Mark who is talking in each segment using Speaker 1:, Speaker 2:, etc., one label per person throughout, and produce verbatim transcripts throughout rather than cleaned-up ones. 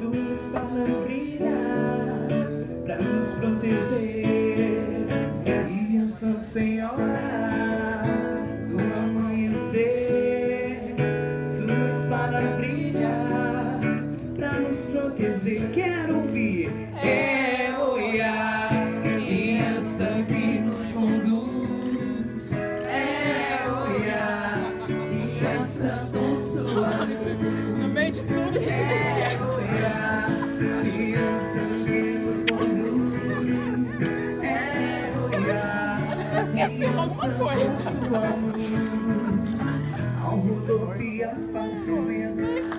Speaker 1: luz para brilhar, para nos proteger. E essa Senhora do amanhecer, luz para brilhar, para nos proteger. Quero ouvir. É olhar, criança que nos conduz. É olhar, criança com sua luz.
Speaker 2: No meio de tudo a gente não esquece.
Speaker 1: Criança que nos conduz. É olhar,
Speaker 2: Esqueceu alguma coisa.
Speaker 1: ao rodopia patrulha.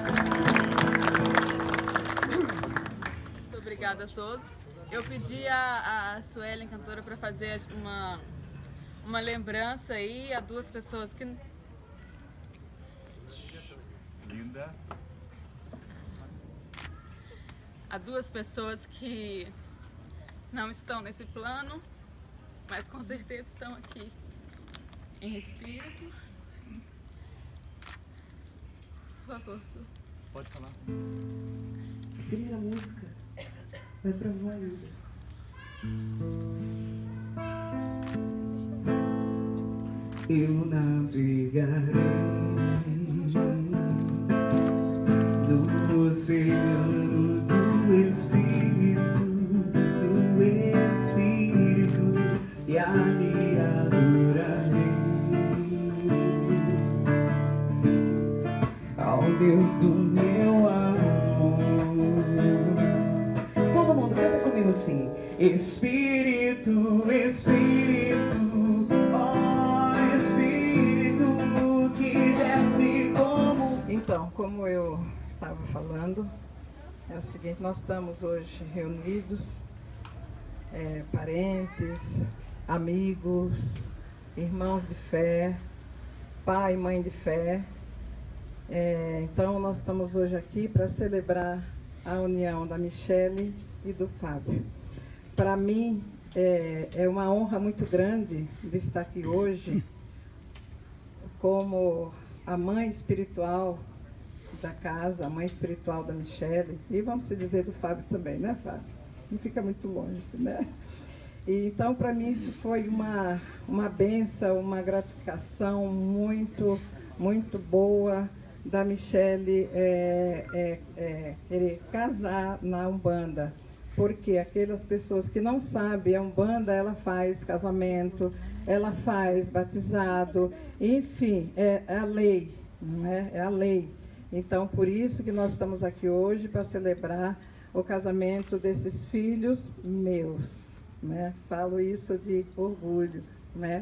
Speaker 2: Muito obrigada a todos. Eu pedi a, a Suelen, cantora, para fazer uma, uma lembrança aí a duas pessoas que...
Speaker 3: Linda.
Speaker 2: A duas pessoas que não estão nesse plano, mas com certeza estão aqui em espírito. Por favor, Su.
Speaker 3: Pode falar.
Speaker 1: Primeira música vai pra Vaída. Eu navegarei no oceano do Espírito, do Espírito, e ali adorarei ao Deus do meu amor. Todo mundo canta comigo assim: Espírito, Espírito, ó Espírito que desce como...
Speaker 4: Então, como eu estava falando, é o seguinte: nós estamos hoje reunidos, é, parentes, amigos, irmãos de fé, pai e mãe de fé. É, então, nós estamos hoje aqui para celebrar a união da Michele e do Fábio. Para mim, é, é uma honra muito grande de estar aqui hoje como a mãe espiritual da casa, a mãe espiritual da Michele, e vamos se dizer do Fábio também, né, Fábio? Não fica muito longe, né? E, então, para mim, isso foi uma, uma bênção, uma gratificação muito, muito boa da Michele é, é, é, querer casar na Umbanda. Porque aquelas pessoas que não sabem, a Umbanda, ela faz casamento, ela faz batizado, enfim, é, é a lei, não é? É a lei. Então, por isso que nós estamos aqui hoje para celebrar o casamento desses filhos meus, né? Falo isso de orgulho, né?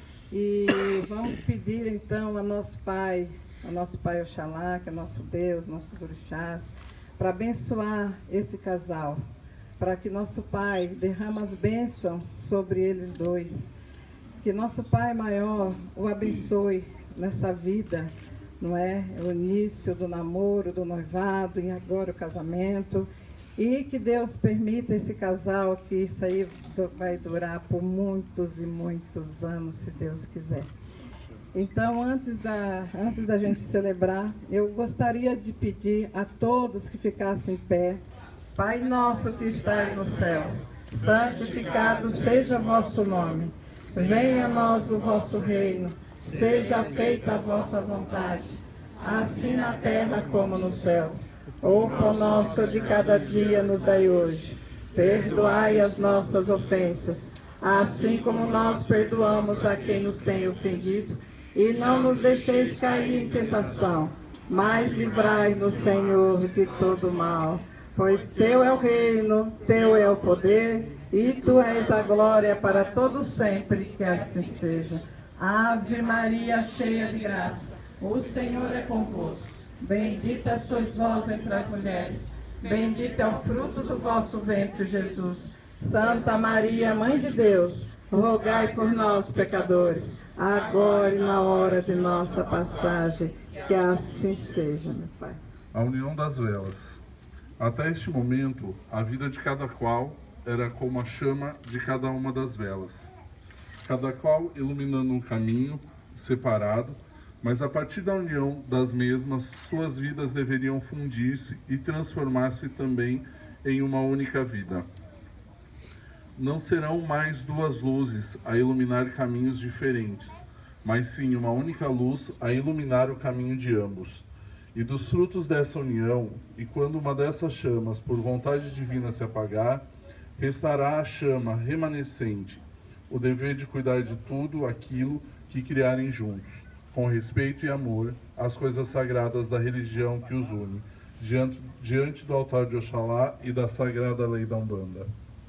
Speaker 4: E vamos pedir então a nosso Pai, ao nosso Pai Oxalá, que é nosso Deus, nossos orixás, para abençoar esse casal, para que nosso Pai derrame as bênçãos sobre eles dois, que nosso Pai maior o abençoe nessa vida, não é? O início do namoro, do noivado e agora o casamento, e que Deus permita esse casal, que isso aí vai durar por muitos e muitos anos, se Deus quiser. Então, antes da, antes da gente celebrar, eu gostaria de pedir a todos que ficassem em pé. Pai nosso que estás no céu, santificado seja o vosso nome. Venha a nós o vosso reino, seja feita a vossa vontade, assim na terra como nos céus. O pão nosso de cada dia nos dai hoje. Perdoai as nossas ofensas, assim como nós perdoamos a quem nos tem ofendido. E não nos deixeis cair em tentação, mas livrai-nos, Senhor, de todo mal. Pois teu é o reino, teu é o poder, e tu és a glória para todos sempre, que assim seja. Ave Maria, cheia de graça, o Senhor é convosco. Bendita sois vós entre as mulheres, bendito é o fruto do vosso ventre, Jesus. Santa Maria, Mãe de Deus, rogai por nós, pecadores, agora e na hora de nossa passagem, que assim seja, meu Pai.
Speaker 3: A união das velas. Até este momento, a vida de cada qual era como a chama de cada uma das velas, cada qual iluminando um caminho separado, Mas a partir da união das mesmas, suas vidas deveriam fundir-se e transformar-se também em uma única vida. Não serão mais duas luzes a iluminar caminhos diferentes, mas sim uma única luz a iluminar o caminho de ambos. E dos frutos dessa união, e quando uma dessas chamas, por vontade divina, se apagar, restará a chama remanescente, o dever de cuidar de tudo aquilo que criarem juntos, com respeito e amor, as coisas sagradas da religião que os une, diante, diante do altar de Oxalá e da sagrada lei da Umbanda.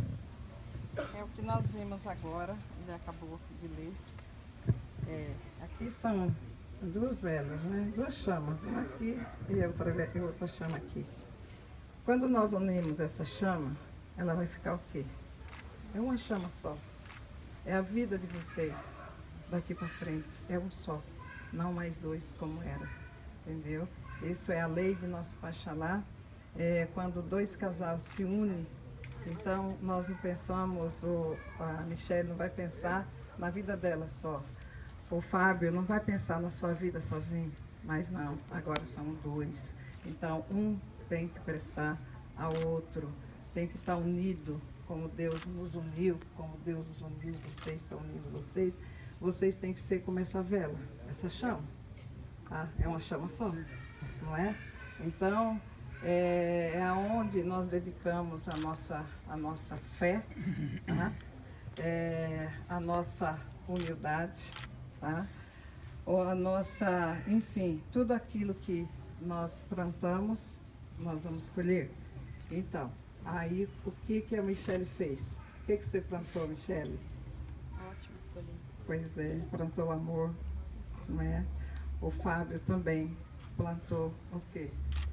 Speaker 4: É o que nós vimos agora, ele acabou de ler. É, aqui são duas velas, né? Duas chamas, uma aqui e a outra, e outra chama aqui. Quando nós unimos essa chama, ela vai ficar o quê? É uma chama só. É a vida de vocês daqui para frente. É um só, não mais dois como era. Entendeu? Isso é a lei de nosso Pai Oxalá. É, quando dois casais se unem, então nós não pensamos, o, a Michele não vai pensar na vida dela só. O Fábio não vai pensar na sua vida sozinho, mas não, agora são dois. Então um tem que prestar ao outro, tem que estar unido, como Deus nos uniu, como Deus nos uniu, vocês estão unindo vocês. Vocês têm que ser como essa vela, essa chama. Tá? É uma chama só, não é? Então, é, é aonde nós dedicamos a nossa, a nossa fé, tá? É, a nossa humildade, tá? Ou a nossa, enfim, tudo aquilo que nós plantamos, nós vamos colher. Então, aí o que, que a Michele fez? O que, que você plantou, Michele?
Speaker 2: Ótimo escolher.
Speaker 4: Pois é, plantou amor, não é? O Fábio também plantou o quê?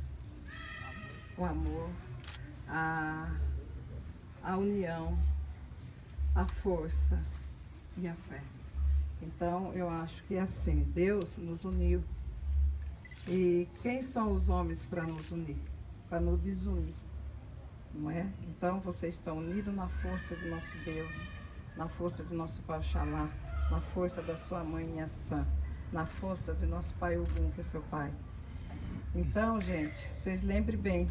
Speaker 4: O amor, a, a união, a força e a fé. Então, eu acho que é assim, Deus nos uniu. E quem são os homens para nos unir? Para nos desunir, não é? Então, vocês estão unidos na força do nosso Deus, na força do nosso Pai Oxalá, na força da sua mãe Inhaçã, na força do nosso Pai Ogum, que é seu pai. Então, gente, vocês lembrem bem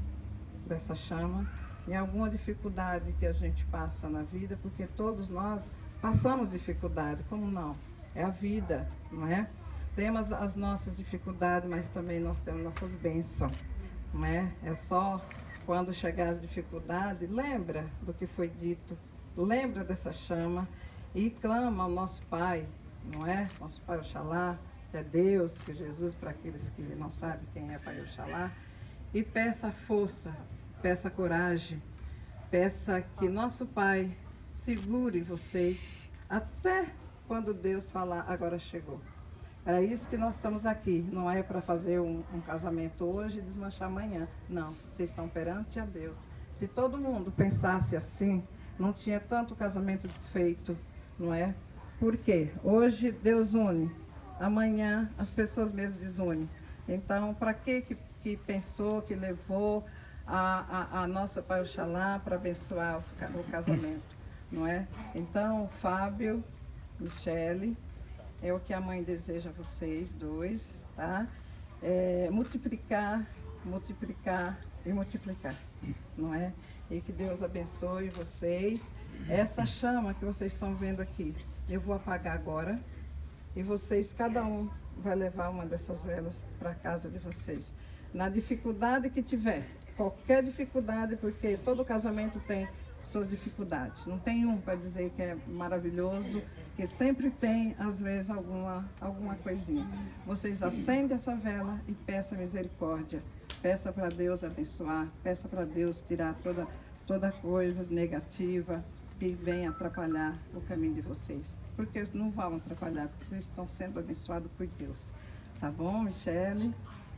Speaker 4: dessa chama, em alguma dificuldade que a gente passa na vida, porque todos nós passamos dificuldade, como não? É a vida, não é? Temos as nossas dificuldades, mas também nós temos nossas bênçãos, não é? É só quando chegar as dificuldades, lembra do que foi dito, lembra dessa chama e clama ao nosso Pai, não é? Nosso Pai Oxalá, que é Deus, que é Jesus, para aqueles que não sabem quem é Pai Oxalá, e peça força, peça coragem, peça que nosso Pai segure vocês até quando Deus falar, agora chegou. É isso que nós estamos aqui, não é para fazer um, um casamento hoje e desmanchar amanhã, não, vocês estão perante a Deus. Se todo mundo pensasse assim, não tinha tanto casamento desfeito, não é? Por quê? Hoje Deus une, amanhã as pessoas mesmo desunem. Então, para que que pensou, que levou a, a, a nossa Pai Oxalá para abençoar os, o casamento, não é? Então, Fábio, Michele, é o que a mãe deseja a vocês dois, tá? É, multiplicar, multiplicar e multiplicar, não é? E que Deus abençoe vocês. Essa chama que vocês estão vendo aqui, eu vou apagar agora e vocês, cada um, vai levar uma dessas velas para a casa de vocês. Na dificuldade que tiver, qualquer dificuldade, porque todo casamento tem suas dificuldades. Não tem um para dizer que é maravilhoso, que sempre tem, às vezes, alguma, alguma coisinha. Vocês acendem essa vela e peça misericórdia. Peça para Deus abençoar, peça para Deus tirar toda, toda coisa negativa que vem atrapalhar o caminho de vocês. Porque não vão atrapalhar, porque vocês estão sendo abençoados por Deus. Tá bom, Michele?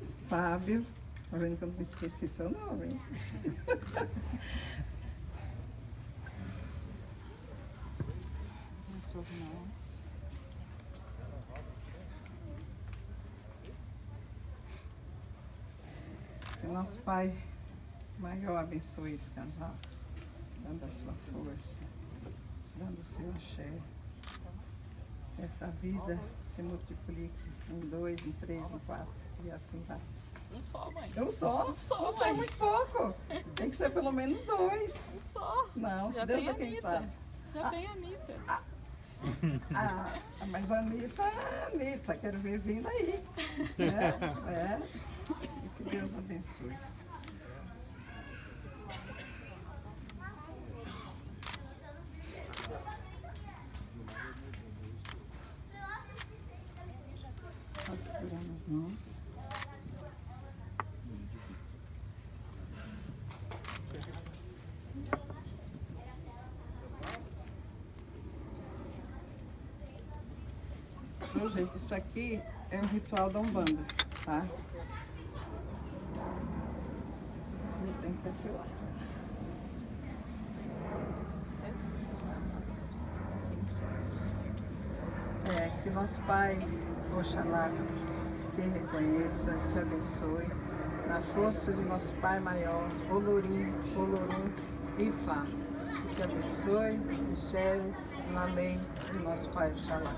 Speaker 4: Fábio? Tá vendo que eu não me esqueci seu nome, hein? Em suas mãos. Que o nosso Pai maior abençoe esse casal, dando a sua força, dando o seu axé. essa vida se multiplique em dois, em três, em quatro, e assim vai.
Speaker 2: Um só, mãe.
Speaker 4: Um só?
Speaker 2: Um só,
Speaker 4: Um só é
Speaker 2: mãe.
Speaker 4: muito pouco. Tem que ser pelo menos dois.
Speaker 2: Um só.
Speaker 4: Não,
Speaker 2: Já
Speaker 4: Deus
Speaker 2: tem
Speaker 4: é quem
Speaker 2: Anitta.
Speaker 4: sabe.
Speaker 2: Já
Speaker 4: Ah.
Speaker 2: tem a Anitta.
Speaker 4: Ah, mas a Anitta é a Anitta, quero ver vindo aí. É, é. E que Deus abençoe. Pode segurar nas mãos. Então, gente, isso aqui é o ritual da Umbanda, tá? Eu tenho que afilar. É, que nosso Pai, Oxalá, te reconheça, te abençoe, na força de nosso Pai maior, Olorim, Olorum e Fá. Que te abençoe, Michele, na lei de nosso Pai Oxalá.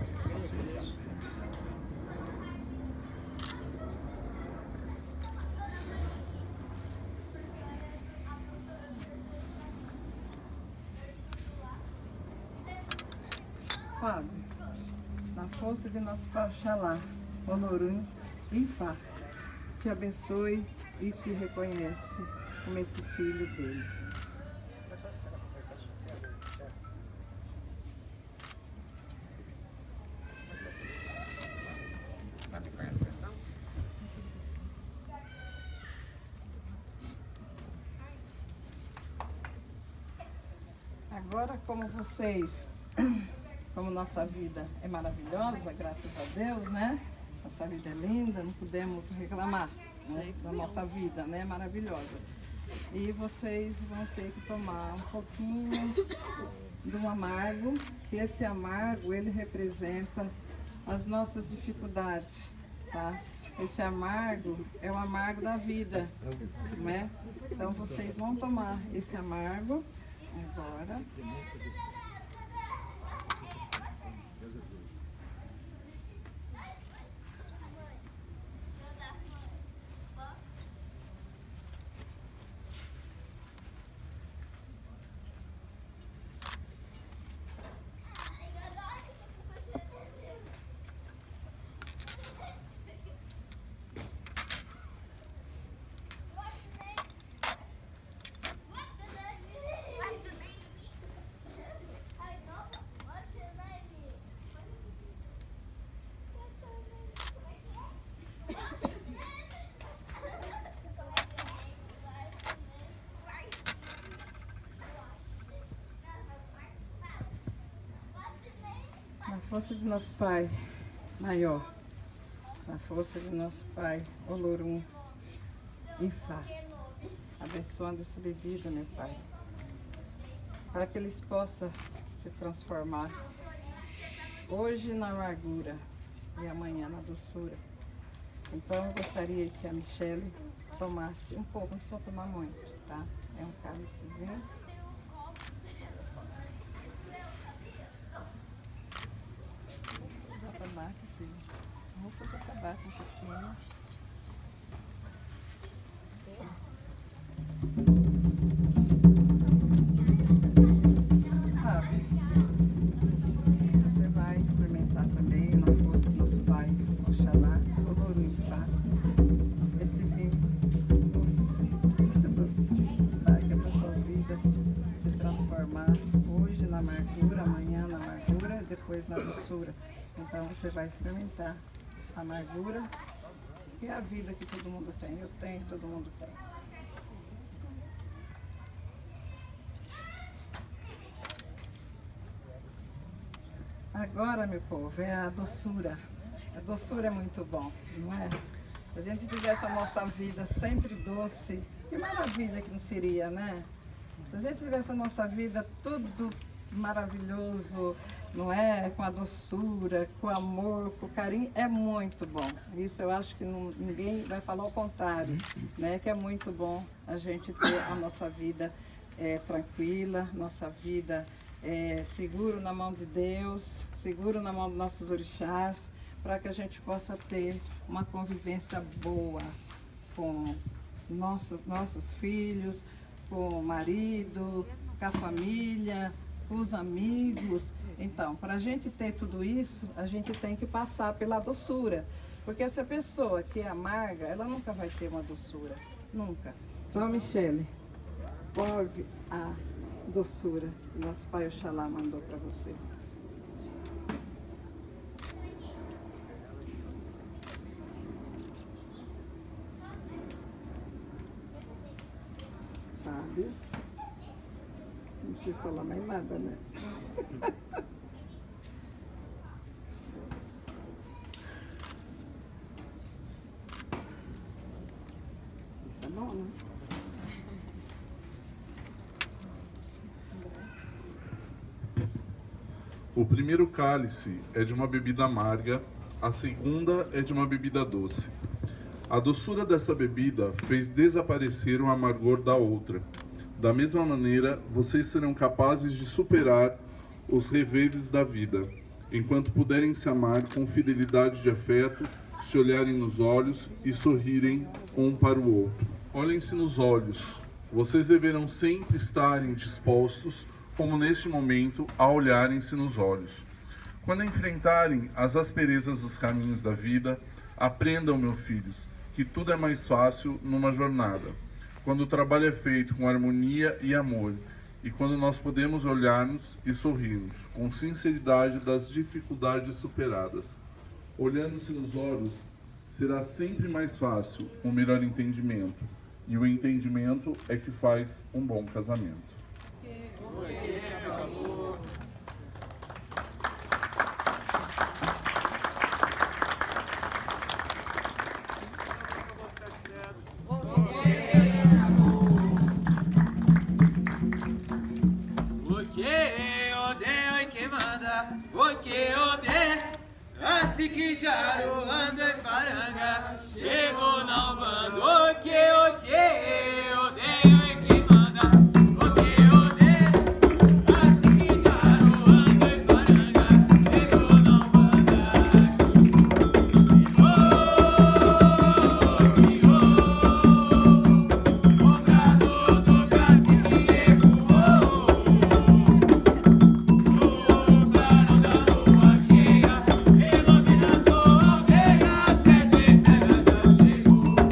Speaker 4: Fábio, na força de nosso Pai Oxalá, Olorum e Fá, te abençoe e te reconhece como esse filho dele. Agora, como vocês, como nossa vida é maravilhosa, graças a Deus, né? Nossa vida é linda, não podemos reclamar, né? Da nossa vida, né? Maravilhosa. E vocês vão ter que tomar um pouquinho do amargo, que esse amargo, ele representa as nossas dificuldades, tá? Esse amargo é o amargo da vida, né? Então vocês vão tomar esse amargo agora. Na força de nosso Pai maior, na força de nosso Pai Olorum e Fá, abençoando essa bebida, meu Pai, para que eles possam se transformar hoje na amargura e amanhã na doçura. Então eu gostaria que a Michele tomasse um pouco, não precisa tomar muito, tá? É um cálicezinho. Tabaco, filho. Vou fazer tabaco um pouquinho. Fábio, você vai experimentar também, na força do nosso Pai, Oxalá, Olorum, tá? Esse vinho doce, muito doce, vai que as suas vidas se transformar hoje na amargura, amanhã na amargura, depois na doçura. Então você vai experimentar a amargura e a vida que todo mundo tem. Eu tenho, todo mundo tem. Agora, meu povo, é a doçura. A doçura é muito bom, não é? Se a gente tivesse a nossa vida sempre doce, que maravilha que não seria, né? Se a gente tivesse a nossa vida tudo maravilhoso, não é? Com a doçura, com o amor, com o carinho, é muito bom. Isso eu acho que não, ninguém vai falar o contrário, né? Que é muito bom a gente ter a nossa vida é, tranquila, nossa vida é, seguro na mão de Deus, seguro na mão dos nossos orixás, para que a gente possa ter uma convivência boa com nossos, nossos filhos, com o marido, com a família, com os amigos. Então, para a gente ter tudo isso, a gente tem que passar pela doçura. Porque essa pessoa que é amarga, ela nunca vai ter uma doçura. Nunca. Então, Michele, ouve a doçura que nosso Pai Oxalá mandou para você. Fábio. Não precisa falar mais nada, né? Isso é bom, né?
Speaker 3: O primeiro cálice é de uma bebida amarga, a segunda é de uma bebida doce. A doçura dessa bebida fez desaparecer o amargor da outra. Da mesma maneira, vocês serão capazes de superar os reveses da vida, enquanto puderem se amar com fidelidade de afeto, se olharem nos olhos e sorrirem um para o outro. Olhem-se nos olhos. Vocês deverão sempre estarem dispostos, como neste momento, a olharem-se nos olhos. Quando enfrentarem as asperezas dos caminhos da vida, aprendam, meus filhos, que tudo é mais fácil numa jornada, quando o trabalho é feito com harmonia e amor, e quando nós podemos olhar-nos e sorrirmos, com sinceridade das dificuldades superadas. Olhando-se nos olhos, será sempre mais fácil um melhor entendimento, e o entendimento é que faz um bom casamento.
Speaker 5: Siquijaru anda em paranga, chegou na banda, ok, ok, odeio e que manda, ok, odeio. A Siquijaru anda em paranga, chegou na banda, que oh, cobrador do cacique ecoou, o claro da lua cheia. Chegou.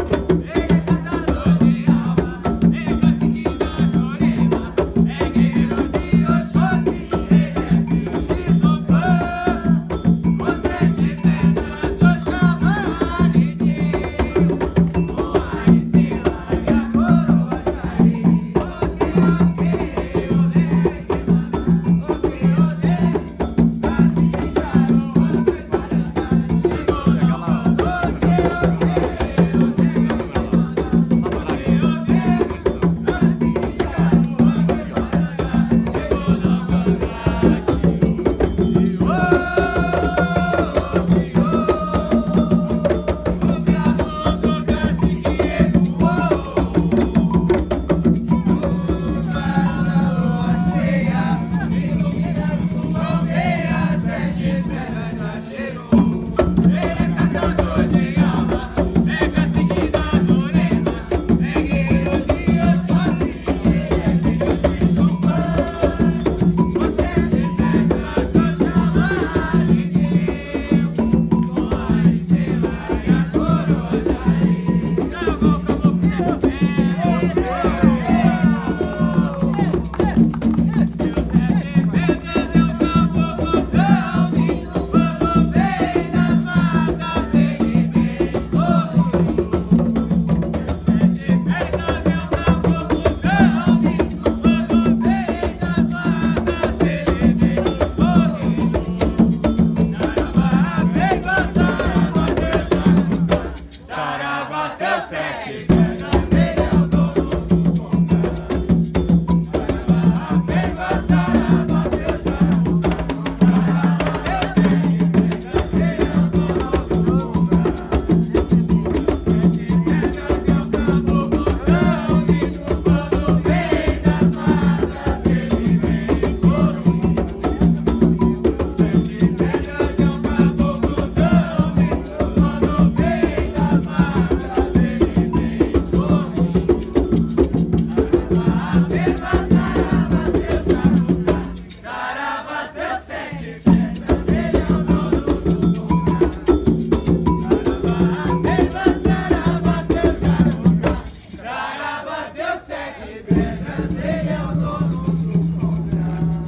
Speaker 5: pedras ele é o dono do contrato.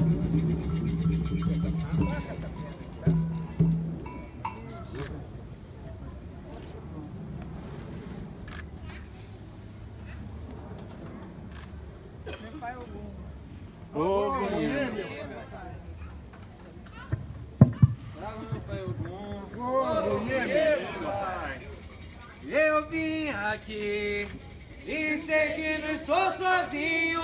Speaker 4: Meu pai algum.
Speaker 5: Eu vim aqui e sei que não estou sozinho.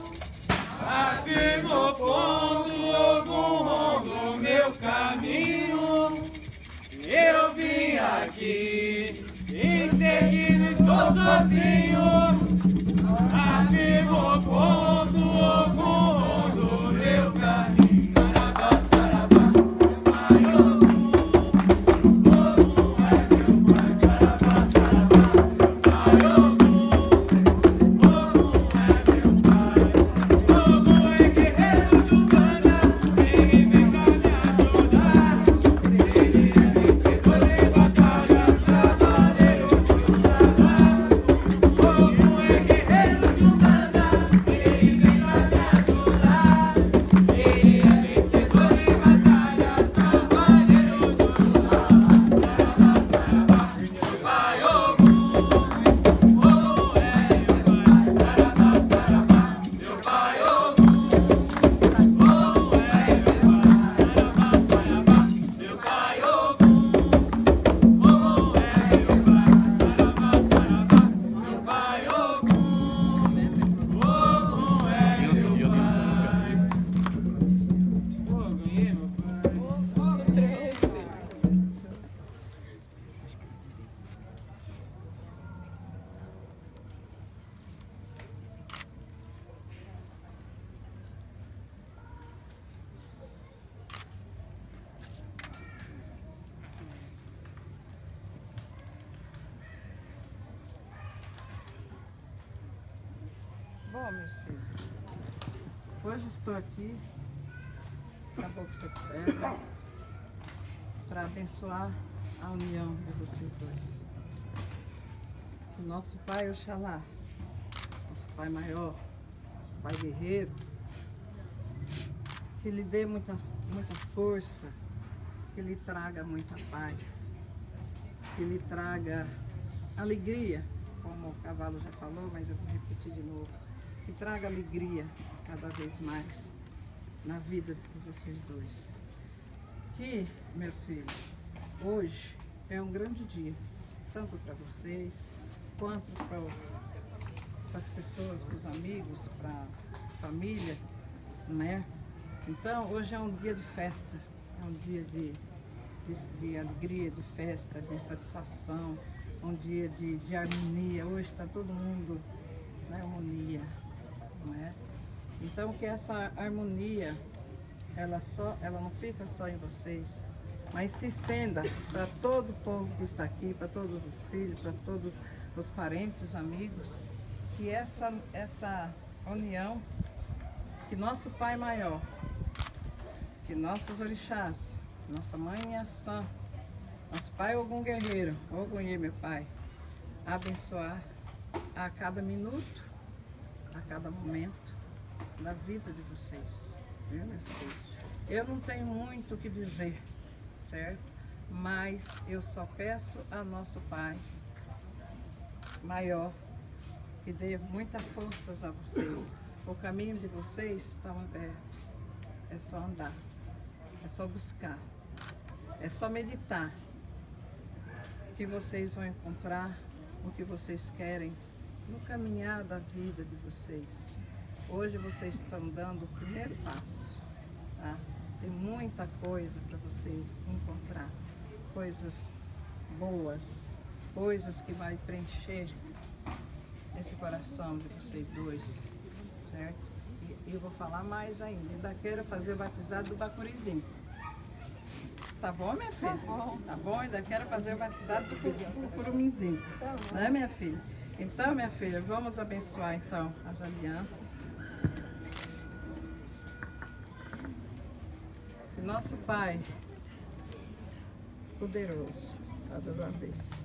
Speaker 5: Afirmo pondo algum rumo no meu caminho. Eu vim aqui e sei que não estou sozinho. Afirmo pondo algum rumo no meu caminho. Saravá, saravá, meu pai Ogum. Ogum é meu pai. Saravá, saravá, meu pai Ogum. Ogum é meu pai. Ogum é guerreiro de Umbanda. Ele vem pra me ajudar. Ele é vencedor em batalhas, cavaleiro de Oxalá. Ogum é guerreiro de Umbanda. Ele vem pra me ajudar. Ele é vencedor em batalhas, cavaleiro de Oxalá. Saravá, saravá, meu pai Ogum. Ogum é meu pai. Saravá, saravá, meu pai Ogum. Ogum é meu pai. Saravá, saravá, meu pai Ogum. Ogum é meu pai. Saravá, saravá, meu pai Ogum. Ogum é meu pai. Pô, ganhei, meu pai.
Speaker 4: Bom, meus filhos, hoje estou aqui, acabou que você pega, para abençoar a união de vocês dois. Que o nosso Pai Oxalá, nosso Pai maior, nosso Pai guerreiro, que lhe dê muita, muita força, que lhe traga muita paz, que lhe traga alegria, como o cavalo já falou, mas eu vou repetir de novo. Que traga alegria cada vez mais na vida de vocês dois. Que, meus filhos, hoje é um grande dia, tanto para vocês, quanto para as pessoas, para os amigos, para a família, não é? Então, hoje é um dia de festa, é um dia de, de, de alegria, de festa, de satisfação, um dia de, de harmonia. Hoje está todo mundo na harmonia. Não é? Então que essa harmonia ela, só, ela não fica só em vocês, mas se estenda para todo o povo que está aqui, para todos os filhos, para todos os parentes, amigos, que essa, essa união, que nosso Pai maior, que nossos orixás, nossa Mãe Inhaçã, nosso Pai Ogum Guerreiro, Ogunhê, meu Pai, abençoar a cada minuto, a cada momento da vida de vocês, viu, meus filhos? Eu não tenho muito o que dizer, certo? Mas eu só peço a nosso Pai maior que dê muita força a vocês. O caminho de vocês está aberto, é só andar, é só buscar, é só meditar, que vocês vão encontrar o que vocês querem no caminhar da vida de vocês. Hoje vocês estão dando o primeiro passo, tá? Tem muita coisa para vocês encontrar, coisas boas, coisas que vai preencher esse coração de vocês dois, certo? E eu vou falar mais ainda, ainda quero fazer o batizado do Bacurizinho. Tá bom, minha filha? Tá bom. Tá bom, ainda quero fazer o batizado do, do Curuminzinho, tá bom. Né, minha filha? Então, minha filha, vamos abençoar então as alianças. Que nosso Pai poderoso, cada vez.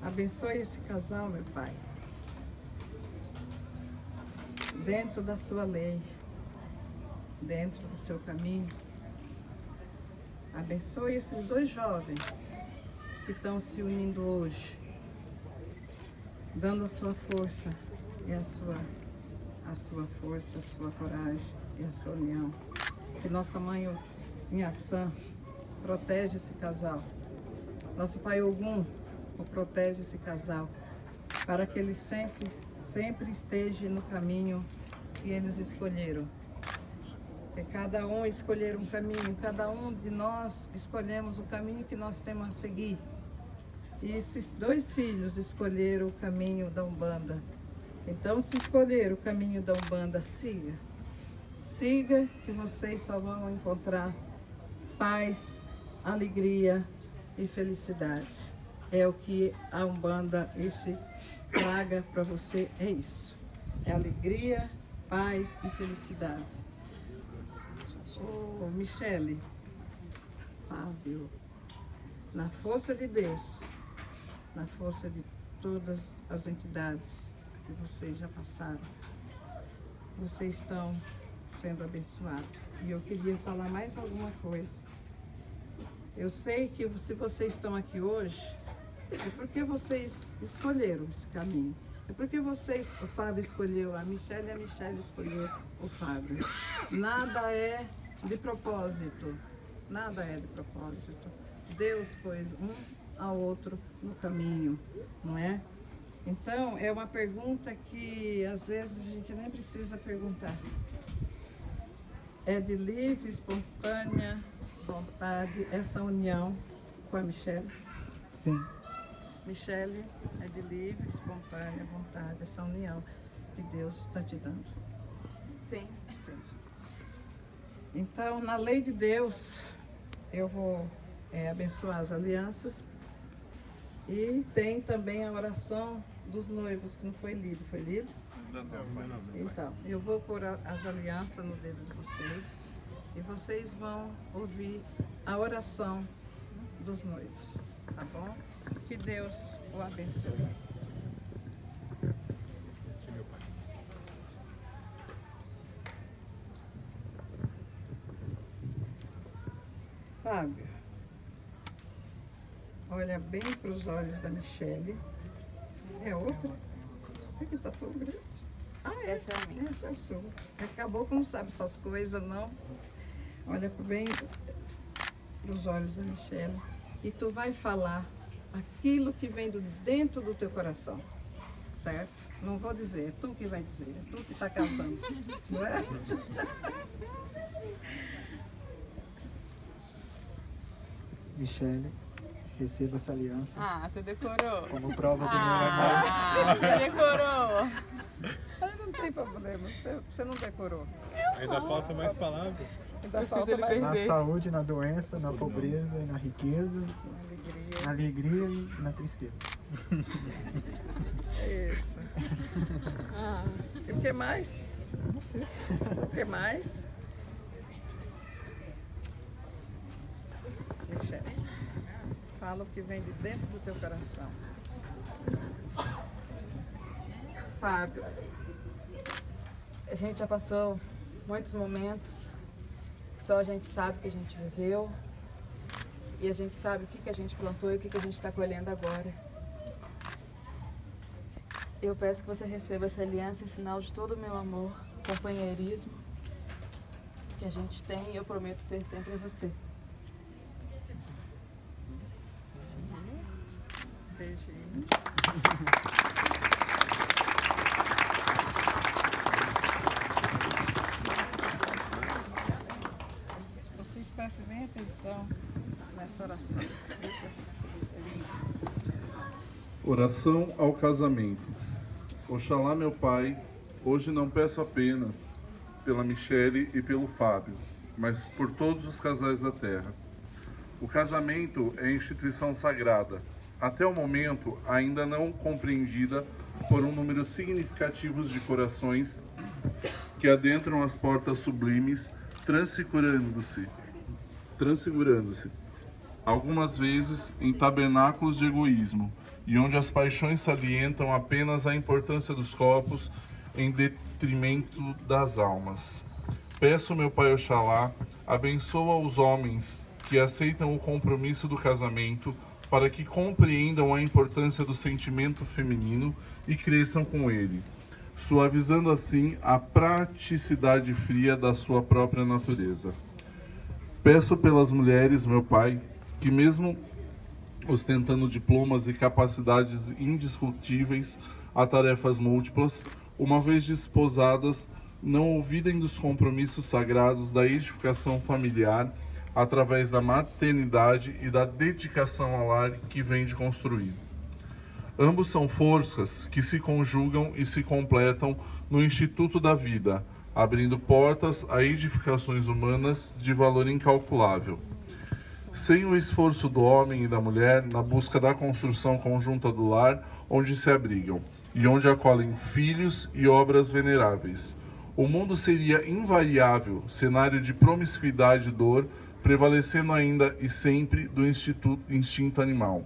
Speaker 4: Abençoe esse casal, meu Pai, dentro da sua lei, dentro do seu caminho. Abençoe esses dois jovens que estão se unindo hoje, dando a sua força e a sua, a sua força, a sua coragem e a sua união. Que nossa Mãe Inhaçã protege esse casal. Nosso Pai Ogum o protege esse casal, para que ele sempre, sempre esteja no caminho que eles escolheram. Que cada um escolher um caminho, cada um de nós escolhemos o caminho que nós temos a seguir. E esses dois filhos escolheram o caminho da Umbanda. Então, se escolher o caminho da Umbanda, siga. Siga, que vocês só vão encontrar paz, alegria e felicidade. É o que a Umbanda esse traga para você, é isso. É alegria, paz e felicidade. Ô, Michele, Fábio, na força de Deus, na força de todas as entidades que vocês já passaram, vocês estão sendo abençoados. E eu queria falar mais alguma coisa. Eu sei que se vocês estão aqui hoje, é porque vocês escolheram esse caminho. É porque vocês, o Fábio escolheu a Michele e a Michele escolheu o Fábio. Nada é de propósito. Nada é de propósito. Deus pôs um ao outro no caminho, não é? Então, é uma pergunta que às vezes a gente nem precisa perguntar. É de livre, espontânea vontade essa união com a Michele?
Speaker 6: Sim.
Speaker 4: Michele, é de livre, espontânea vontade essa união que Deus está te dando?
Speaker 2: Sim.
Speaker 4: Sim. Então, na lei de Deus, eu vou é, abençoar as alianças. E tem também a oração dos noivos, que não foi lido. Foi lido?
Speaker 3: Não, não, não.
Speaker 4: Então, eu vou pôr a- as alianças no dedo de vocês. E vocês vão ouvir a oração dos noivos. Tá bom? Que Deus o abençoe. Fábio, olha bem para os olhos da Michele. É outra? É que tá tão grande. Ah, é?
Speaker 2: Essa é a minha.
Speaker 4: Essa é a sua. Acabou que não sabe essas coisas, não. Olha bem para os olhos da Michele. E tu vai falar aquilo que vem do dentro do teu coração. Certo? Não vou dizer, é tu que vai dizer. É tu que está casando. Não é?
Speaker 6: Michele, receba essa aliança
Speaker 2: Ah, você decorou.
Speaker 6: como prova do meu amor.
Speaker 2: Ah, você decorou.
Speaker 4: Aí não tem problema. Você, você não decorou.
Speaker 7: Ainda falta mais palavras.
Speaker 4: Ainda
Speaker 2: Eu
Speaker 4: falta
Speaker 2: fiz ele
Speaker 4: mais
Speaker 6: Na
Speaker 2: perder.
Speaker 6: saúde, na doença, na pobreza e na riqueza,
Speaker 4: alegria.
Speaker 6: na alegria e na tristeza.
Speaker 4: Isso.
Speaker 2: Ah,
Speaker 4: E o que mais? Não sei. O que mais? Michele, fala o que vem de dentro do teu coração.
Speaker 2: Fábio, a gente já passou muitos momentos, só a gente sabe o que a gente viveu e a gente sabe o que, que a gente plantou e o que, que a gente está colhendo agora. Eu peço que você receba essa aliança em sinal de todo o meu amor, companheirismo que a gente tem e eu prometo ter sempre em você.
Speaker 4: Beijinho. Vocês prestem bem atenção nessa oração.
Speaker 3: Oração ao casamento. Oxalá, meu Pai, hoje não peço apenas pela Michele e pelo Fábio, mas por todos os casais da terra. O casamento é instituição sagrada, até o momento ainda não compreendida por um número significativo de corações que adentram as portas sublimes, transfigurando-se, transfigurando-se, algumas vezes em tabernáculos de egoísmo, e onde as paixões salientam apenas a importância dos corpos em detrimento das almas. Peço, meu Pai Oxalá, abençoa os homens que aceitam o compromisso do casamento para que compreendam a importância do sentimento feminino e cresçam com ele, suavizando assim a praticidade fria da sua própria natureza. Peço pelas mulheres, meu Pai, que mesmo ostentando diplomas e capacidades indiscutíveis a tarefas múltiplas, uma vez desposadas, não olvidem dos compromissos sagrados da edificação familiar através da maternidade e da dedicação ao lar que vem de construir. Ambos são forças que se conjugam e se completam no Instituto da Vida, abrindo portas a edificações humanas de valor incalculável. Sem o esforço do homem e da mulher na busca da construção conjunta do lar onde se abrigam e onde acolhem filhos e obras veneráveis, o mundo seria invariável cenário de promiscuidade e dor, prevalecendo ainda e sempre do instinto animal,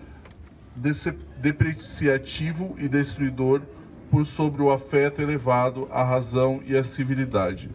Speaker 3: depreciativo e destruidor por sobre o afeto elevado, a razão e a civilidade.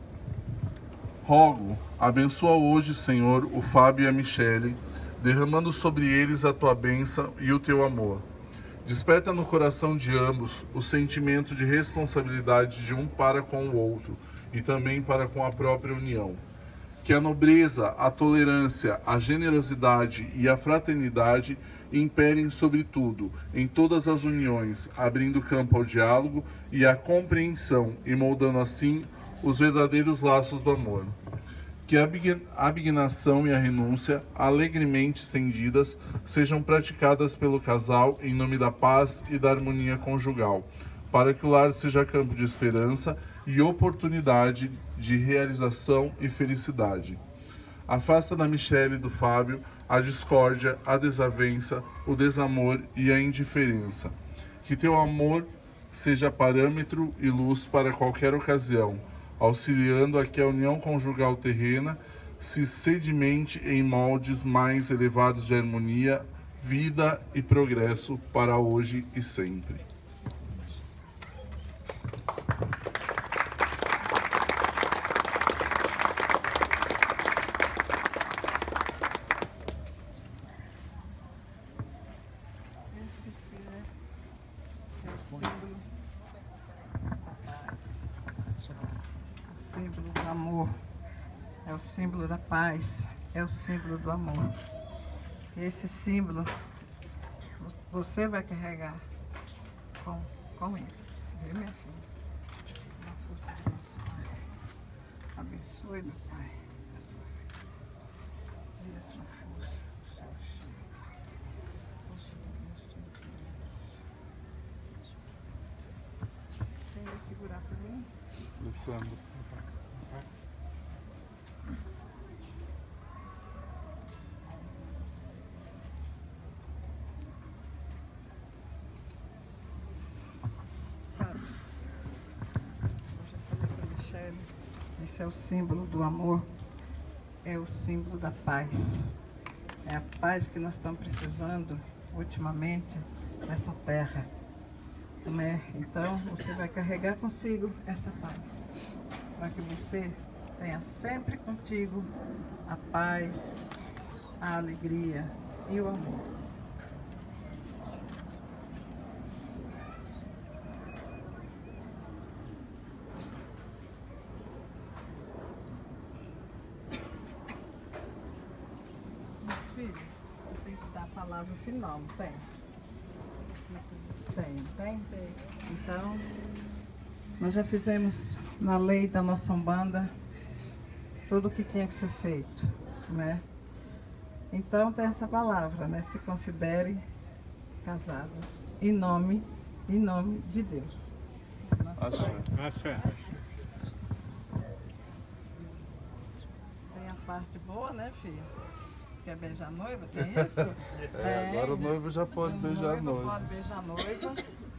Speaker 3: Rogo, abençoa hoje, Senhor, o Fábio e a Michele, derramando sobre eles a tua bênção e o teu amor. Desperta no coração de ambos o sentimento de responsabilidade de um para com o outro e também para com a própria união. Que a nobreza, a tolerância, a generosidade e a fraternidade imperem sobre tudo, em todas as uniões, abrindo campo ao diálogo e à compreensão e moldando assim os verdadeiros laços do amor. Que a abnegação e a renúncia, alegremente estendidas, sejam praticadas pelo casal em nome da paz e da harmonia conjugal, para que o lar seja campo de esperança e oportunidade de realização e felicidade. Afasta da Michele e do Fábio a discórdia, a desavença, o desamor e a indiferença. Que teu amor seja parâmetro e luz para qualquer ocasião, auxiliando a que a união conjugal terrena se sedimente em moldes mais elevados de harmonia, vida e progresso para hoje e sempre.
Speaker 4: Esse filho é o símbolo da paz, é o símbolo do amor, é o símbolo da paz, é o símbolo do amor. E esse símbolo você vai carregar com, com ele, viu, minha filha? Na força de Deus, Pai. Abençoe, meu Pai, a sua vida. E a sua força, o seu cheiro. Força de Deus, tudo Deus. Tem que segurar por mim?
Speaker 3: Alessandro.
Speaker 4: Esse é o símbolo do amor, é o símbolo da paz. É a paz que nós estamos precisando ultimamente nessa terra, né? Então você vai carregar consigo essa paz, para que você tenha sempre contigo a paz, a alegria e o amor. Filho, eu tenho que dar a palavra final, não tem? Tem, tem? Tem. Então, nós já fizemos na lei da nossa Umbanda tudo o que tinha que ser feito, né? Então tem essa palavra, né? Se considere casados em nome, em nome de Deus.
Speaker 7: Axé.
Speaker 4: Tem a parte boa, né, filha? Quer beijar a noiva? Tem isso?
Speaker 3: É, agora o noivo já pode
Speaker 4: o
Speaker 3: beijar a
Speaker 4: noivo
Speaker 3: noiva.
Speaker 4: pode beijar a noiva.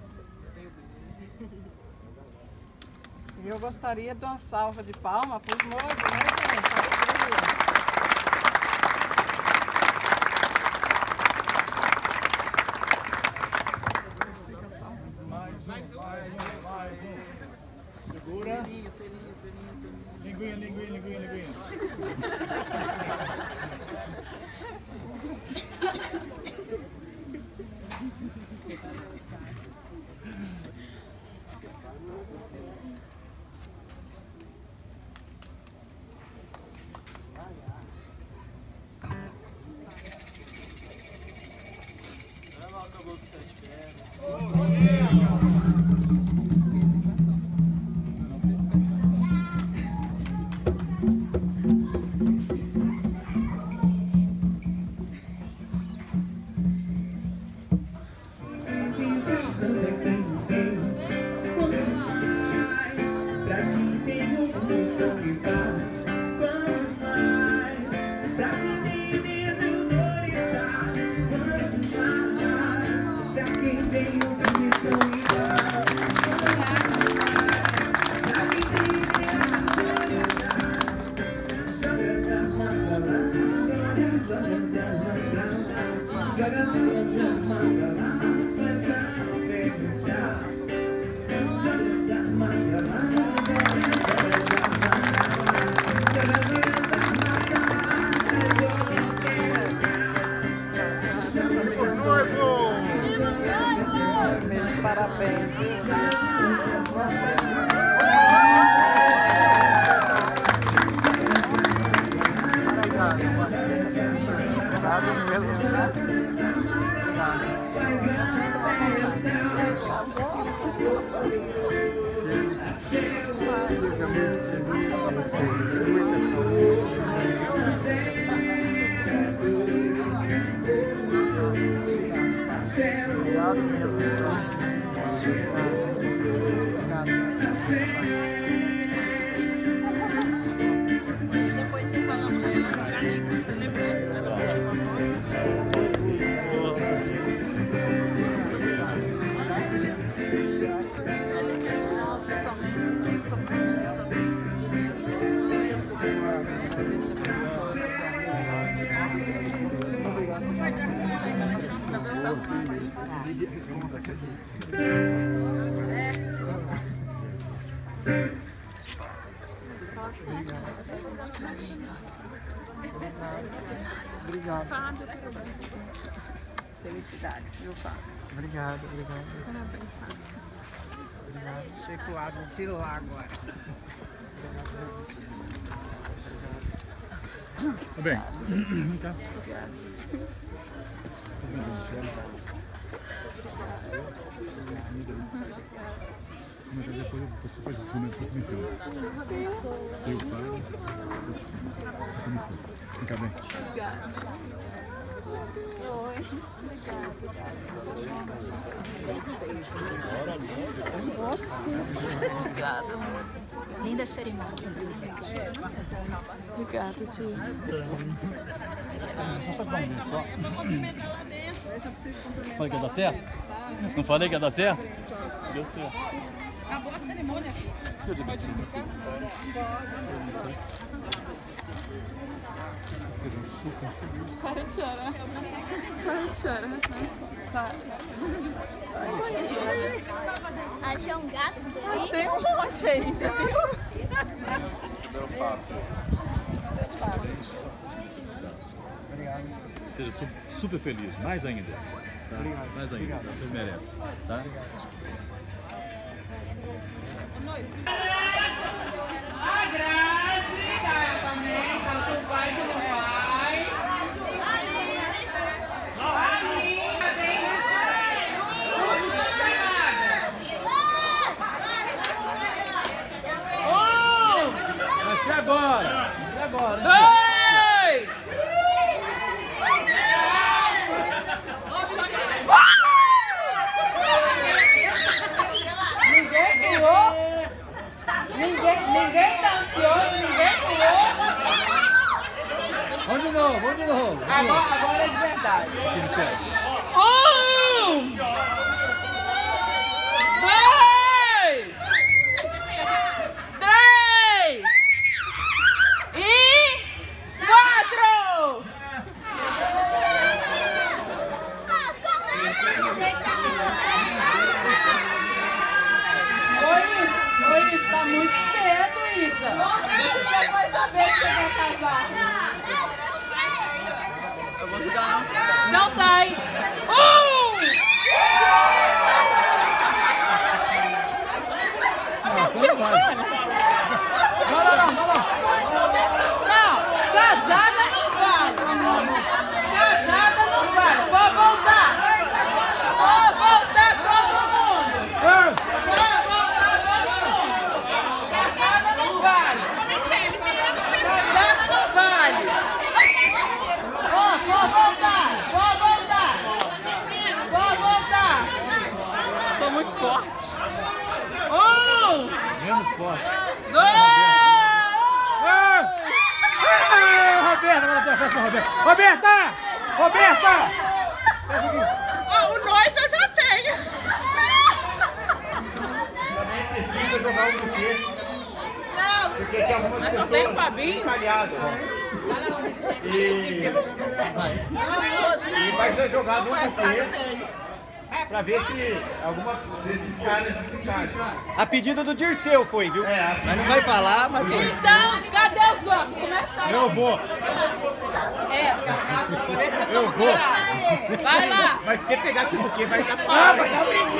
Speaker 4: E eu gostaria de uma salva de palmas para os noivos, né, gente? Alegria. Meus parabéns. Obrigado mesmo.
Speaker 8: Depois você fala pra eles pra mim, você lembrou de
Speaker 6: Obrigado.
Speaker 2: Fábio, parabéns. Felicidades, viu, Fábio?
Speaker 6: Obrigado, obrigado.
Speaker 2: Parabéns, Fábio.
Speaker 6: Obrigado.
Speaker 1: Chega o lado de lá agora.
Speaker 7: Tá bem. Tá. Mas depois você faz o filme, você me filma. Seu pai, você me filma. Fica bem.
Speaker 2: Obrigada. Oi. Obrigada.
Speaker 9: Linda cerimônia.
Speaker 2: Obrigada, tia.
Speaker 7: Só faz um só.
Speaker 8: Eu vou cumprimentar lá dentro.
Speaker 2: Deixa pra vocês cumprimentar.
Speaker 10: Falei que ia dar certo? Não falei que ia dar certo? Deu certo.
Speaker 8: Acabou a cerimônia. Pode explicar?
Speaker 7: Sejam super felizes.
Speaker 2: Para de chorar. Para de chorar. Para.
Speaker 9: Achei um gato aí.
Speaker 2: Tem um monte aí, você viu?
Speaker 10: Seja su super feliz, mais ainda. Tá?
Speaker 6: Obrigado.
Speaker 10: Mais ainda,
Speaker 6: Obrigado.
Speaker 10: vocês merecem. Tá?
Speaker 5: A graça e a também, tanto o pai como o pai. Ali, bem. Última chamada. Um.
Speaker 10: Vai ser agora! Vai ser agora!
Speaker 5: Dois. Ninguém pulou. Ninguém, ninguém tá ansioso, ninguém pulou.
Speaker 10: Vamos de novo, vamos de novo!
Speaker 5: Agora, agora é de verdade. Um! Dois! Três! E quatro! Oi, Isa, tá muito cedo, Isa. Você vai saber que você vai casar. Eu vou ajudar. Não tá, hein? Um! Tia Sônia.
Speaker 10: Vai lá, vai lá!
Speaker 5: Não, casada não vale. Casada não vale. Vou voltar.
Speaker 10: menos forte.
Speaker 5: Roberta! Roberta! Roberta!
Speaker 8: Ah, o noivo eu já tenho.
Speaker 11: Também precisa jogar um buquê.
Speaker 8: Não,
Speaker 11: porque tem algumas
Speaker 8: mas só
Speaker 11: pessoas
Speaker 8: tem o Fabinho.
Speaker 11: encalhadas. E... e vai ser jogado um buquê pra ver se, alguma, se esses caras se encaixam.
Speaker 12: A pedido do Dirceu foi, viu?
Speaker 11: É,
Speaker 12: mas não vai falar, mas foi.
Speaker 8: Então, cadê os outros? Começa aí.
Speaker 12: Eu vou.
Speaker 8: É,
Speaker 12: Eu vou.
Speaker 8: vai lá.
Speaker 11: Mas se você pegar esse buquê, vai dar
Speaker 8: Ah,
Speaker 11: pau.
Speaker 8: vai dar briga.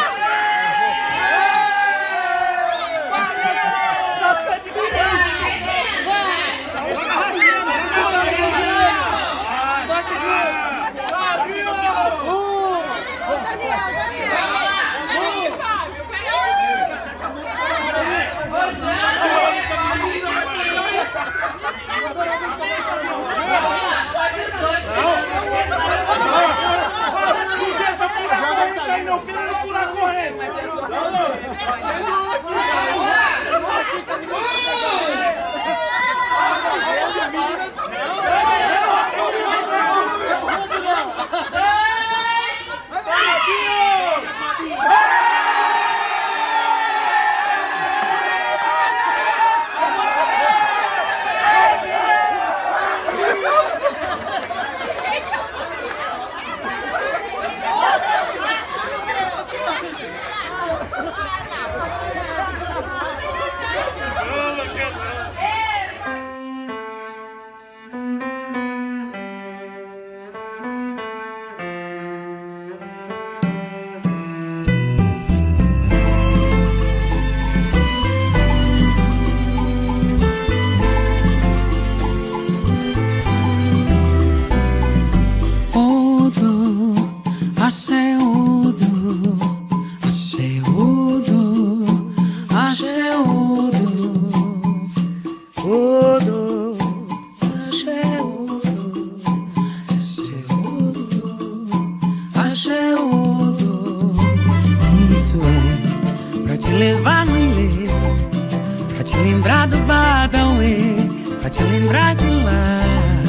Speaker 13: levar no ilê, pra te lembrar do Badauê, pra te lembrar de lá.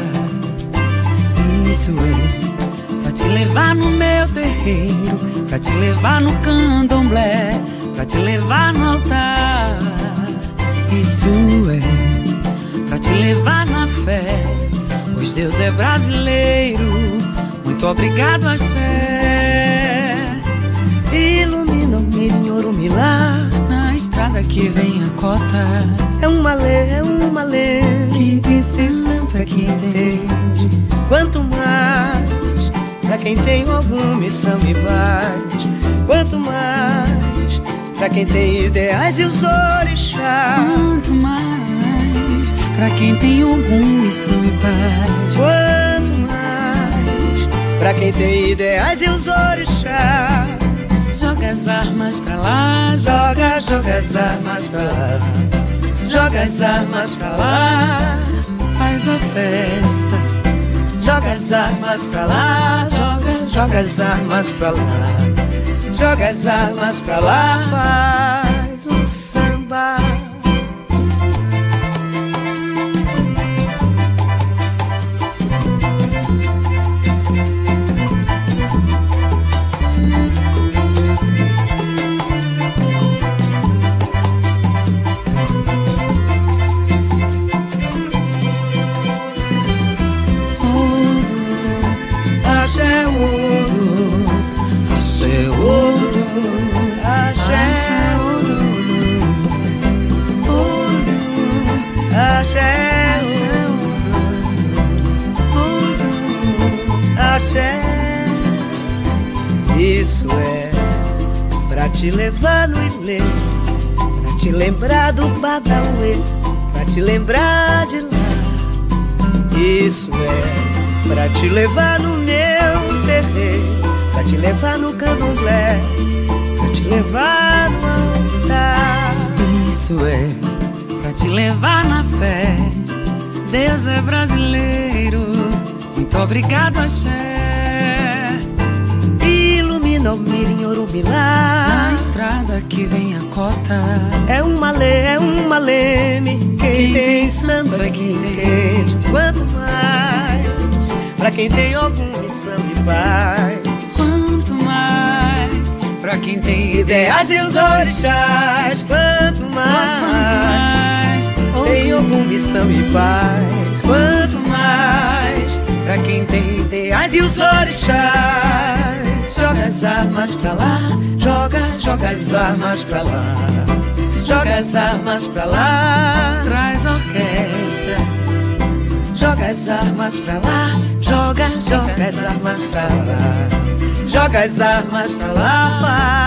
Speaker 13: Isso é, pra te levar no meu terreiro, pra te levar no candomblé, pra te levar no altar. Isso é, pra te levar na fé, pois Deus é brasileiro. Muito obrigado, axé.
Speaker 14: Ilumina o Mirinhorumilá,
Speaker 13: na estrada que vem a cota.
Speaker 14: É uma lei, é uma lei.
Speaker 13: Quem tem ser santo é quem entende.
Speaker 14: Quanto mais, pra quem tem alguma missão e paz. Quanto mais, pra quem tem ideais e os orixás.
Speaker 13: Quanto mais, pra quem tem alguma missão e paz.
Speaker 14: Quanto mais, pra quem tem ideais e os orixás.
Speaker 13: Joga as armas pra lá,
Speaker 14: joga, joga as armas pra lá. Joga as armas pra lá,
Speaker 13: faz a festa.
Speaker 14: Joga as armas pra lá, joga, joga as armas pra lá. Joga as armas pra lá, faz um samba. Isso é pra te levar no ilê, pra te lembrar do Badauê, pra te lembrar de lá. Isso é pra te levar no meu terreiro, pra te levar no candomblé, pra te levar no altar.
Speaker 13: Isso é pra te levar na fé. Deus é brasileiro. Muito obrigado, axé.
Speaker 14: Ilumina o Mirinhorumilá,
Speaker 13: na estrada que vem a cota.
Speaker 14: É uma Jerusalém, quem tem santo aqui entende. Quanto mais pra quem tem alguma missão e paz.
Speaker 13: Quanto mais pra quem tem
Speaker 14: ideais e os orixás. Quanto mais tem alguma missão e paz. Quanto mais
Speaker 13: pra quem tem ideais
Speaker 14: e os orixás. Joga as armas pra lá, joga, joga as armas pra lá. Joga as armas pra lá,
Speaker 13: traz orquestra.
Speaker 14: Joga as armas pra lá, joga, joga as armas pra lá. Joga as armas pra lá,